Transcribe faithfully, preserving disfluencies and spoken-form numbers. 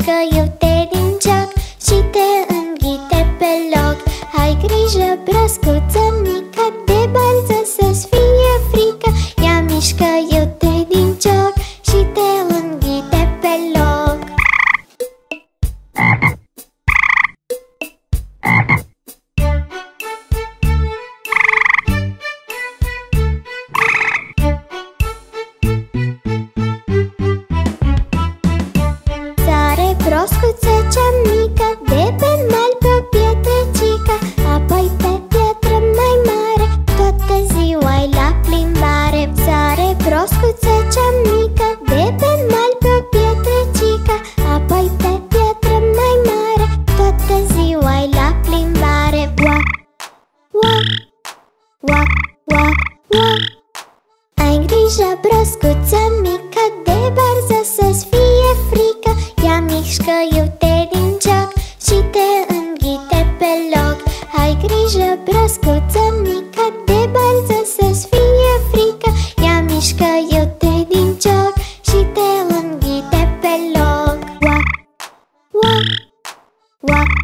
mișcă iute din joc și te înghite pe loc. Ai grijă, broscuță mică, de balză să-ți fie frică. Ea mișcă iute din joc și te înghite pe loc. Sare broscuță cea mică de pe mal pe o pietrecică, apoi pe piatră mai mare, toată ziua-i la plimbare. Sare broscuță cea mică de pe mal pe o pietrecică, apoi pe piatră mai mare, toată ziua-i la plimbare. Uac, uac, uac, uac, uac. Ai grijă, broscuță mică, de barză să-ți fie frică. Ea mișcă iute din joc și te înghite pe loc. Ai grijă, broscuță mică, de barză să-ți fie frică. Ea mișcă iute din joc și te înghite pe loc. Uac, uac, uac,